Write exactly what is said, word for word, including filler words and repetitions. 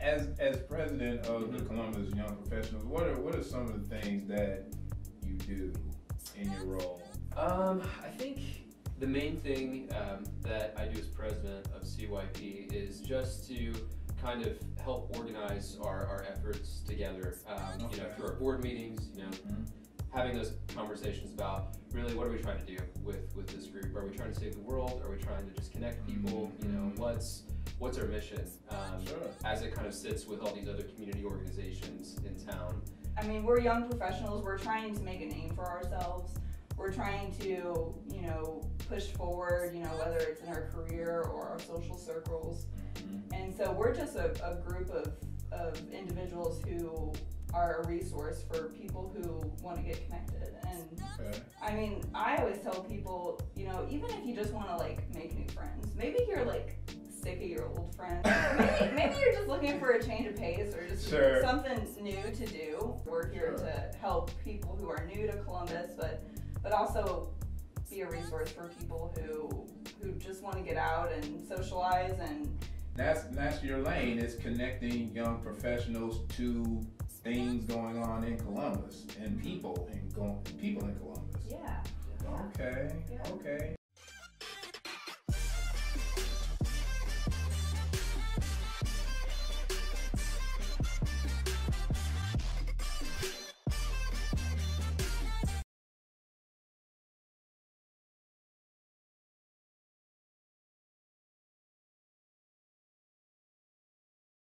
as as president of the Columbus Young Professionals, what are what are some of the things that you do in your role? Um, I think the main thing um, that I do as president of C Y P is just to kind of help organize our, our efforts together. Um, okay. You know, through our board meetings. You know, mm-hmm. having those conversations about really what are we trying to do with with this group? Are we trying to save the world? Are we trying to just connect people? Mm-hmm. You know, what's what's our mission um, sure. as it kind of sits with all these other community organizations in town? I mean, we're young professionals. We're trying to make a name for ourselves. We're trying to, you know, push forward, you know, whether it's in our career or our social circles. Mm-hmm. And so we're just a, a group of, of individuals who are a resource for people who want to get connected. And okay. I mean, I always tell people, you know, even if you just want to like make new friends, maybe you're like sick of your old friends. Maybe, maybe you're just looking for a change of pace or just sure. something new to do. We're here sure. to help people who are new to Columbus, but but also be a resource for people who who just want to get out and socialize. And that's that's your lane, is connecting young professionals to things going on in Columbus and people in people in Columbus. Yeah. Okay. Yeah. Okay.